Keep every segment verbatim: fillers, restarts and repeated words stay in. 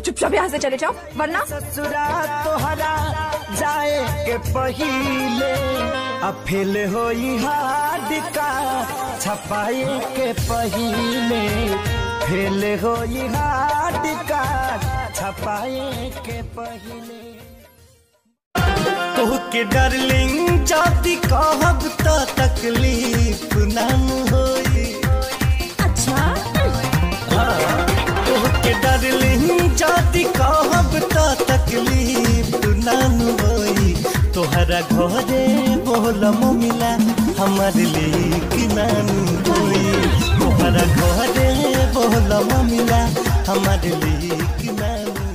चुपचाप यहाँ से चले जाओ वरना ससुरा तोहरा जाए के पहिले अफेल होई हार्ड का छपाए के पहिले फेल होई हार्ड का छपाए के पहिले तू के डार्लिंग जाति कहब तो तकलीफ ना होई। अच्छा तू के डार्लिंग जाति कहब तो तकलीफ ना होई। तोहरा घरे बोल मिला हमार लेक नानू होई। तोहरा घरे बोल मिला हमार लेक नानू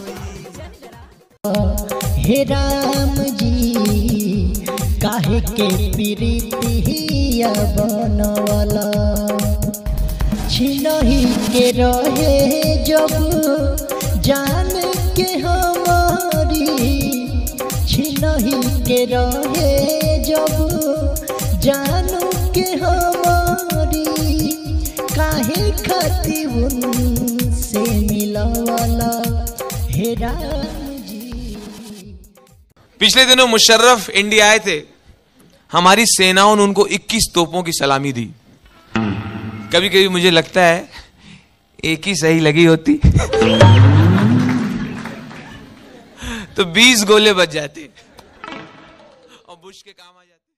होई। हे राम जी काहे के प्रीतिया बनवला छिनही के रहे जब जान के हमारी छिनही के रहे जब जान के हमारी काहे खाती उनसे मिलवला हे राम। पिछले दिनों मुशर्रफ इंडिया आए थे, हमारी सेनाओं ने उनको इक्कीस तोपों की सलामी दी। कभी कभी मुझे लगता है एक ही सही लगी होती तो बीस गोले बच जाते और बुश के काम आ जाते।